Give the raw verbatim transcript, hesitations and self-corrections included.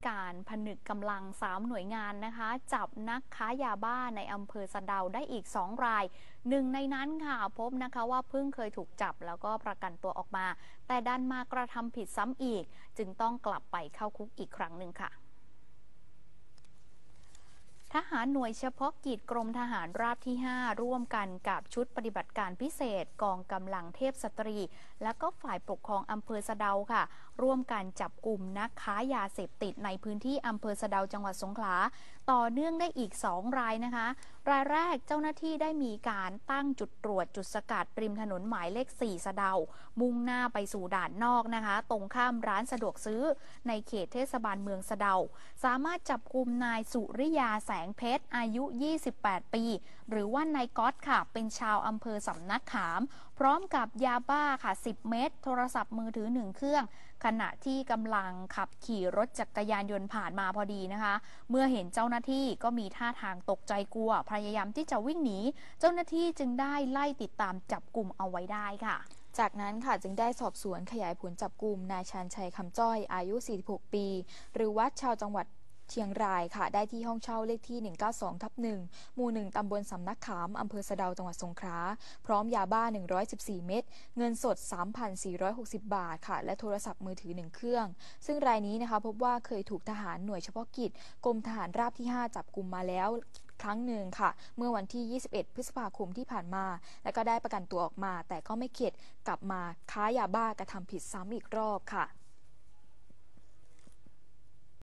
การผนึกกำลังสามหน่วยงานนะคะจับนักค้ายาบ้าในอำเภอสะเดาได้อีกสองรายหนึ่งในนั้นค่ะพบนะคะว่าเพิ่งเคยถูกจับแล้วก็ประกันตัวออกมาแต่ดันมากระทำผิดซ้ำอีกจึงต้องกลับไปเข้าคุกอีกครั้งหนึ่งค่ะทหารหน่วยเฉพาะกิจกรมทหารราบที่ห้าร่วมกันกับชุดปฏิบัติการพิเศษกองกำลังเทพสตรีและก็ฝ่ายปกครองอำเภอสะเดาค่ะร่วมกันจับกลุ่มนักค้ายาเสพติดในพื้นที่อำเภอสะเดาจังหวัดสงขลาต่อเนื่องได้อีกสองรายนะคะรายแรกเจ้าหน้าที่ได้มีการตั้งจุดตรวจจุดสกัดริมถนนหมายเลขสี่สะเดามุ่งหน้าไปสู่ด่านนอกนะคะตรงข้ามร้านสะดวกซื้อในเขตเทศบาลเมืองสะเดาสามารถจับกลุ่มนายสุริยาแสงเพชรอายุยี่สิบแปดปีหรือว่านายก๊อตค่ะเป็นชาวอำเภอสำนักขามพร้อมกับยาบ้าค่ะสิบเม็ดโทรศัพท์มือถือหนึ่งเครื่องขณะที่กำลังขับขี่รถจักรยานยนต์ผ่านมาพอดีนะคะเมื่อเห็นเจ้าหน้าที่ก็มีท่าทางตกใจกลัวพยายามที่จะวิ่งหนีเจ้าหน้าที่จึงได้ไล่ติดตามจับกลุ่มเอาไว้ได้ค่ะจากนั้นค่ะจึงได้สอบสวนขยายผลจับกลุ่มนายชาญชัยคำจ้อยอายุสี่สิบหกปีหรือวัดชาวจังหวัดเชียงรายค่ะได้ที่ห้องเช่าเลขที่หนึ่งเก้าสองทับหนึ่งหมู่หนึ่งตำบลสำนักขามอำเภอสะเดาจังหวัดสงขลาพร้อมยาบ้าหนึ่งร้อยสิบสี่เม็ดเงินสด สามพันสี่ร้อยหกสิบ บาทค่ะและโทรศัพท์มือถือหนึ่งเครื่องซึ่งรายนี้นะคะพบว่าเคยถูกทหารหน่วยเฉพาะกิจกรมทหารราบที่ห้าจับกุมมาแล้วครั้งหนึ่งค่ะเมื่อวันที่ยี่สิบเอ็ดพฤษภาคมที่ผ่านมาแล้วก็ได้ประกันตัวออกมาแต่ก็ไม่เข็ดกลับมาค้ายาบ้ากระทำผิดซ้ำอีกรอบค่ะ